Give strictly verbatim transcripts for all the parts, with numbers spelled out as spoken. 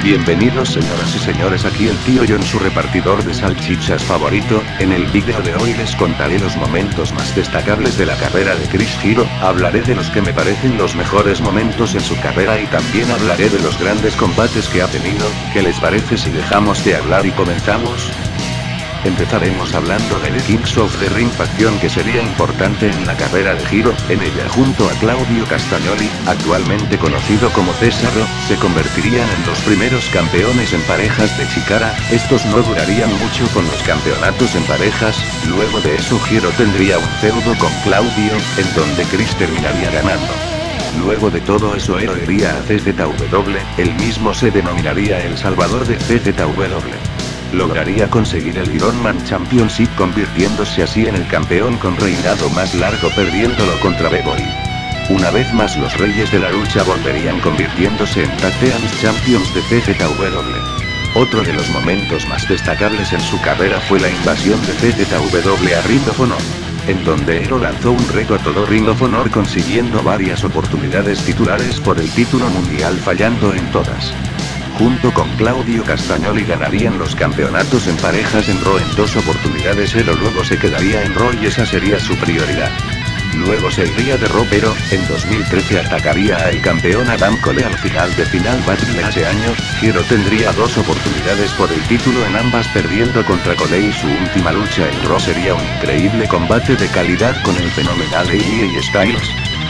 Bienvenidos señoras y señores, aquí el tío John, su repartidor de salchichas favorito. En el vídeo de hoy les contaré los momentos más destacables de la carrera de Chris Hero, hablaré de los que me parecen los mejores momentos en su carrera y también hablaré de los grandes combates que ha tenido. ¿Qué les parece si dejamos de hablar y comenzamos? Empezaremos hablando de The Kings of the Ring, facción que sería importante en la carrera de Hero. En ella, junto a Claudio Castagnoli, actualmente conocido como Cesaro, se convertirían en los primeros campeones en parejas de Chikara. Estos no durarían mucho con los campeonatos en parejas. Luego de eso, Hero tendría un feudo con Claudio, en donde Chris terminaría ganando. Luego de todo eso, Hero iría a C Z W, él mismo se denominaría el Salvador de C Z W. Lograría conseguir el Ironman Championship, convirtiéndose así en el campeón con reinado más largo, perdiéndolo contra B-Boy. Una vez más, los reyes de la lucha volverían convirtiéndose en Tag Team Champions de C Z W. Otro de los momentos más destacables en su carrera fue la invasión de C Z W a Ring of Honor, en donde Hero lanzó un reto a todo Ring of Honor, consiguiendo varias oportunidades titulares por el título mundial, fallando en todas. Junto con Claudio Castagnoli ganarían los campeonatos en parejas en Raw en dos oportunidades. Hero luego se quedaría en Raw y esa sería su prioridad. Luego se iría de Raw, pero en dos mil trece atacaría al campeón Adam Cole al final de Final Battle. Ese año, Hero tendría dos oportunidades por el título, en ambas perdiendo contra Cole, y su última lucha en Raw sería un increíble combate de calidad con el fenomenal A J Styles.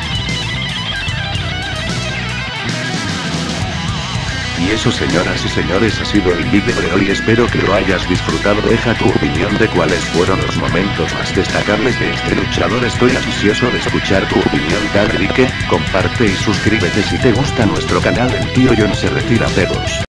Y eso, señoras y señores, ha sido el vídeo de hoy, espero que lo hayas disfrutado. Deja tu opinión de cuáles fueron los momentos más destacables de este luchador, estoy ansioso de escuchar tu opinión. Dale like, comparte y suscríbete si te gusta nuestro canal. El tío John se retira, pedos.